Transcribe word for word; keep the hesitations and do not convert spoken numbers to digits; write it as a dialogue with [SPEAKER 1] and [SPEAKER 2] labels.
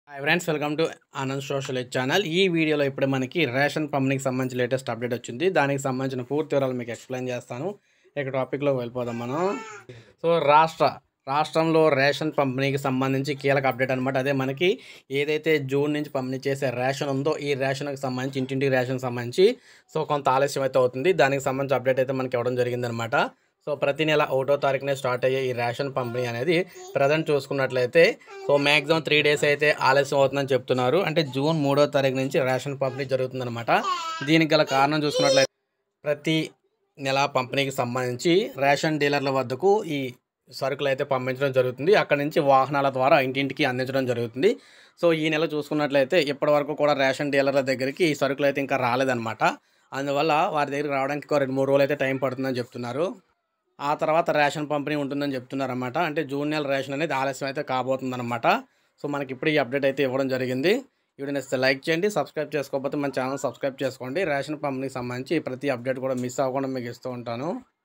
[SPEAKER 1] Hi friends, welcome to Anand social channel. ఈ వీడియోలో ఇప్పుడు మనకి రేషన్ పంపిణీకి సంబంధించి లేటెస్ట్ అప్డేట్ వచ్చింది. దానికి సంబంధించిన పూర్తి వివరాలు మీకు ఎక్స్ప్లెయిన్ చేస్తాను. ఇక టాపిక్లో వెళ్ళిపోదాం మనం. సో రాష్ట్ర రాష్ట్రంలో రేషన్ పంపిణీకి సంబంధించి కీలక అప్డేట్ అనమాట. అదే మనకి ఏదైతే జూన్ నుంచి పంపిణీ చేసే రేషన్ ఉందో ఈ రేషన్కి సంబంధించి ఇంటింటికి రేషన్ సంబంధించి సో కొంత ఆలస్యం అయితే అవుతుంది. దానికి సంబంధించి అప్డేట్ అయితే మనకి ఇవ్వడం జరిగిందనమాట. సో ప్రతి నెల ఒకటో తారీఖునే స్టార్ట్ అయ్యే ఈ రేషన్ పంపిణీ అనేది ప్రజెంట్ చూసుకున్నట్లయితే సో మ్యాక్సిమం త్రీ డేస్ అయితే ఆలస్యం అవుతుందని చెప్తున్నారు. అంటే జూన్ మూడో తారీఖు నుంచి రేషన్ పంపిణీ జరుగుతుందన్నమాట. దీనికి గల కారణం చూసుకున్నట్లయితే ప్రతి నెల పంపిణీకి సంబంధించి రేషన్ డీలర్ల వద్దకు ఈ సరుకులు అయితే పంపించడం జరుగుతుంది. అక్కడ నుంచి వాహనాల ద్వారా ఇంటింటికి అందించడం జరుగుతుంది. సో ఈ నెల చూసుకున్నట్లయితే ఇప్పటి వరకు కూడా రేషన్ డీలర్ల దగ్గరికి ఈ సరుకులు అయితే ఇంకా రాలేదన్నమాట. అందువల్ల వారి దగ్గరికి రావడానికి ఒక రెండు మూడు రోజులు అయితే టైం పడుతుందని చెప్తున్నారు. ఆ తర్వాత రేషన్ పంపిణీ ఉంటుందని చెప్తున్నారన్నమాట. అంటే జూన్ నెల రేషన్ అనేది ఆలస్యం అయితే కాబోతుందన్నమాట. సో మనకి ఇప్పుడు ఈ అప్డేట్ అయితే ఇవ్వడం జరిగింది. వీడియో నచ్చితే లైక్ చేయండి, సబ్స్క్రైబ్ చేసుకోకపోతే మన ఛానల్ సబ్స్క్రైబ్ చేసుకోండి. రేషన్ పంపిణీకి సంబంధించి ప్రతి అప్డేట్ కూడా మిస్ అవ్వకుండా మీకు ఇస్తూ ఉంటాను.